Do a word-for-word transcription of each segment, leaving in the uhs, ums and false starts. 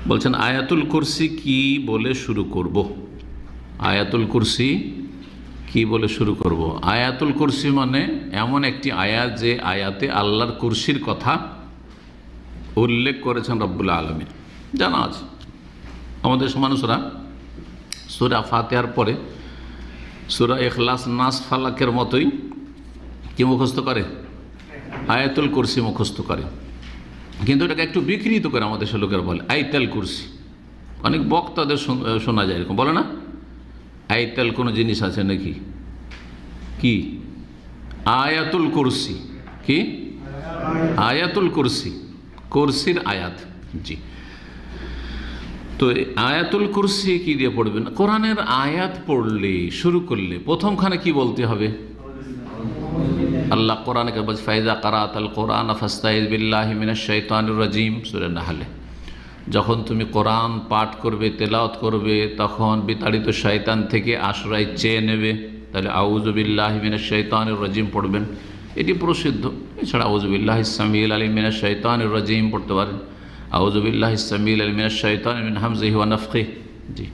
বলছেন আয়াতুল কুরসি কি বলে শুরু করব? আয়াতুল কুরসি কি বলে শুরু করব? আয়াতুল কুরসি মানে এমন একটি আয়াত যে আয়াতে আল্লাহর কুরসির কথা উল্লেখ করেছেন রব্বুল আলামিন। জানা আছে আমাদের মানুষরা সূরা ফাতিহার পরে সূরা ইখলাস, নাস, ফালাকের মতোই কি মুখস্থ করে? আয়াতুল কুরসি মুখস্থ করে। কিন্তু এটাকে একটু বিকৃত করে আমাদের সে লোকের বলে আইতাল কুরসি। অনেক বক্তাদের শোনা যায় এরকম বলে না, আইতাল কোনো জিনিস আছে নাকি? কি আয়াতুল কুরসি? কি আয়াতুল কুরসি? কুরসির আয়াত। জি, তো আয়াতুল কুরসি কি দিয়ে পড়বেন? কোরআনের আয়াত পড়লে শুরু করলে প্রথমখানে কি বলতে হবে? আল্লাহ কোরআনে বলছে ফাইজা কারাতাল কোরআন ফাস্তাইজ বিল্লাহি মিনাশ শাইতানির রাজিম, সূরা নাহলে। যখন তুমি কোরআন পাঠ করবে, তেলাওয়াত করবে, তখন বিতাড়িত শয়তান থেকে আশ্রয় চেয়ে নেবে। তাহলে আউযু বিল্লাহি মিনাশ শাইতানির রাজিম পড়বেন, এটি প্রসিদ্ধ। এছাড়া আউযু বিল্লাহিস সামিউল আলিম মিনাশ শাইতানির রাজিম পড়তে পারেন। আউযু বিল্লাহিস সামিউল আলিম মিনাশ শাইতানি মিন হামজিহি ওয়া নাফখিহি। জি,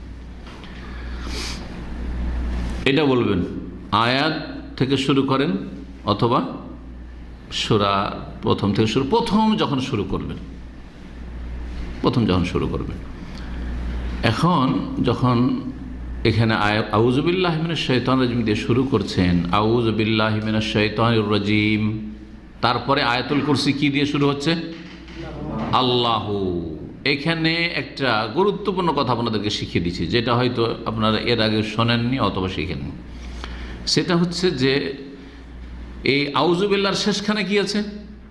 এটা বলবেন। আয়াত থেকে শুরু করেন অথবা সূরা প্রথম থেকে শুরু, প্রথম যখন শুরু করবেন, প্রথম যখন শুরু করবেন। এখন যখন এখানে আউযু বিল্লাহি মিনাশ শাইতানির রাজিম দিয়ে শুরু করছেন, আউযু বিল্লাহি মিনাশ শাইতানির রাজিম, তারপরে আয়াতুল কুরসি কি দিয়ে শুরু হচ্ছে? আল্লাহু। এখানে একটা গুরুত্বপূর্ণ কথা আপনাদেরকে শিখিয়ে দিচ্ছি, যেটা হয়তো আপনারা এর আগে শোনেননি অথবা শিখেননি। সেটা হচ্ছে যে এই আউযু বিল্লাহর শেষখানে কি আছে?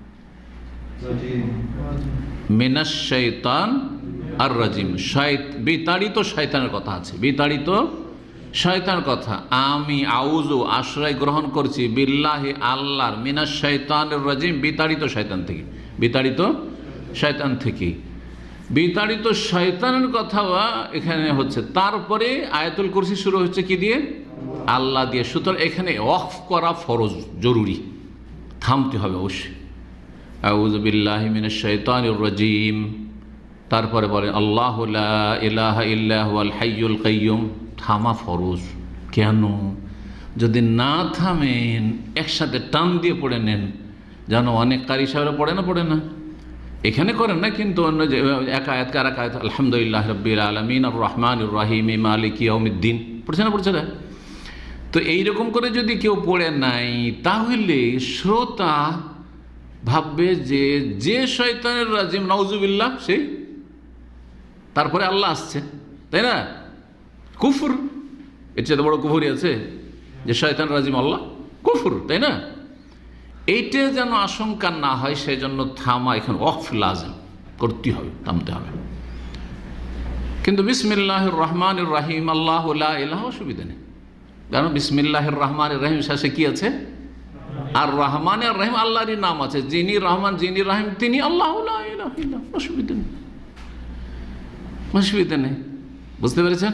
মিনাশ শাইতান আর রাজিম, বিতাড়িত শয়তানের কথা আছে। বিতাড়িত শয়তানের কথা। আমি আউযু আশ্রয় গ্রহণ করছি বিল্লাহি আল্লাহর, মিনাশ শাইতানির রাজিম বিতাড়িত শয়তান থেকে। বিতাড়িত শয়তান থেকে বিতাড়িত শয়তানের কথা এখানে হচ্ছে। তারপরে আয়াতুল কুরসি শুরু হচ্ছে কি দিয়ে? আল্লাহ দিয়ে। সুতরাং এখানে ওয়াকফ করা ফরজ, জরুরি, থামতে হবে অবশ্যই। আউযু বিল্লাহি মিনাশ শাইতানির রাজিম, তারপরে বলেন আল্লাহু লা ইলাহা ইল্লা হুয়াল হাইয়ুল কাইয়ুম, থামা ফরজ। কেন? যদি না থামেন, একসাথে টান দিয়ে পড়ে নেন, জানো অনেক কারি সাহেবরা পড়ে না পড়ে না এখানে করেন না, কিন্তু অন্য যে এক আয়াত কার এক আয়াত আলহামদুলিল্লাহ রাব্বিল আলামিন আর রহমানির রহিম মালিকি ইয়াউমিদ্দিন পড়ছে না পড়ছে না। তো এইরকম করে যদি কেউ পড়ে নাই, তাহলে শ্রোতা ভাববে যে যে শয়তানের রাজিম নাউজুবিল্লাহ সেই, তারপরে আল্লাহ আসছে, তাই না? কুফর, এর চেয়ে বড় কুফরি আছে যে শয়তান রাজিম আল্লাহ? কুফর, তাই না? এইটা যেন আশঙ্কা না হয়, সেই জন্য থামা এখানে ওয়াকফ লাজিম করতে হবে, থামতে হবে। কিন্তু বিসমিল্লাহির রহমানির রহিম আল্লাহু লা ইলাহা, অসুবিধা নেই, কারণ বিসমিল্লাহির রহমানির রহিম শেষে কি আছে? আর রহমান আর রহিম আল্লাহরই নাম আছে, যিনি রহমান যিনি রহিম তিনি আল্লাহু লা ইলাহা ইল্লাহু। অসুবিধা নেই, অসুবিধা নেই, বুঝতে পেরেছেন?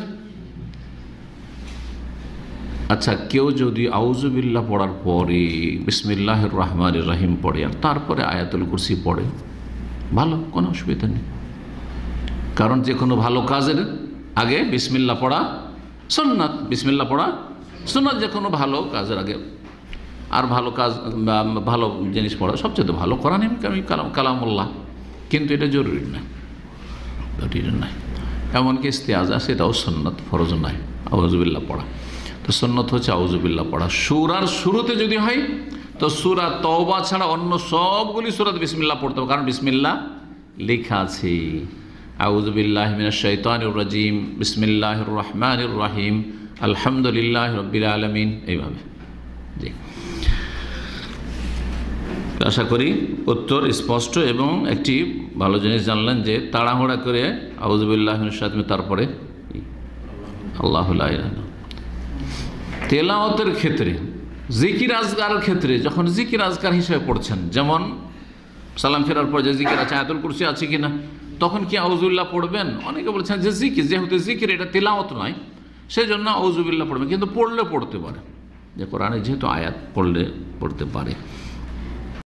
আচ্ছা, কেউ যদি আউযু বিল্লাহ পড়ার পরে বিসমিল্লাহির রহমানির রহিম পড়ে আর তারপরে আয়াতুল কুরসি পড়ে, ভালো, কোনো অসুবিধা নেই। কারণ যে কোনো ভালো কাজের আগে বিসমিল্লাহ পড়া সুন্নাত, বিসমিল্লাহ পড়া সুন্নাত যে কোনো ভালো কাজের আগে। আর ভালো কাজ, ভালো জিনিস পড়া সবচেয়ে ভালো, কোরআন কালাম কালামুল্লাহ, কিন্তু এটা জরুরি নয়, জরুরি নয়। এমনকি ইস্তেআজা সেটাও সুন্নাত, ফরজ নয় আউযু বিল্লাহ পড়া। তো সুন্নাত হচ্ছে আউযু বিল্লাহ পড়া। সূরার শুরুতে যদি হয় তো সূরা তওবা ছাড়া অন্য সবগুলি সূরাতে বিসমিল্লাহ পড়তে হবে, কারণ বিসমিল্লাহ লেখা আছে। আউযু বিল্লাহি মিনাশ শাইতানির রাজিম, বিসমিল্লাহির রহমানির রহিম, আলহামদুলিল্লাহি রাব্বিল আলামিন, এইভাবে। জি, আশা করি উত্তর স্পষ্ট এবং একটি ভালো জিনিস জানলেন যে তাড়াহুড়া করে আউযু বিল্লাহি মিনাশ শাইতানির তারপরে আল্লাহু লা ইলাহা ইল্লাল্লাহ। তেলাওয়াতের ক্ষেত্রে, জিকির আজকারের ক্ষেত্রে যখন জিকির আজকার হিসেবে পড়ছেন, যেমন সালাম ফেরার পর যে জিকির আছে, আয়াতুল কুরসি আছে কিনা, তখন কি আউযুবিল্লাহ পড়বেন? অনেকে বলছেন যে জিকির, যেহেতু জিকির এটা তেলাওয়াত নয়, সেই জন্য আউযুবিল্লাহ পড়বেন, কিন্তু পড়লে পড়তে পারে, যে কোরআনে যেহেতু আয়াত পড়লে পড়তে পারে।